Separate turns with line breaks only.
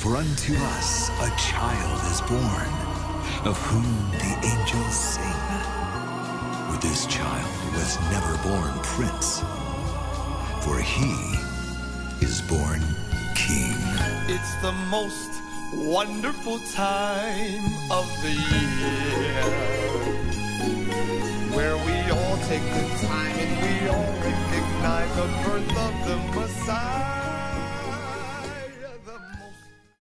For unto us a child is born, of whom the angels sing. With this child was never born prince, for he is born King.
It's the most wonderful time of the year, where we all take the time and we all recognize the birth of the Messiah.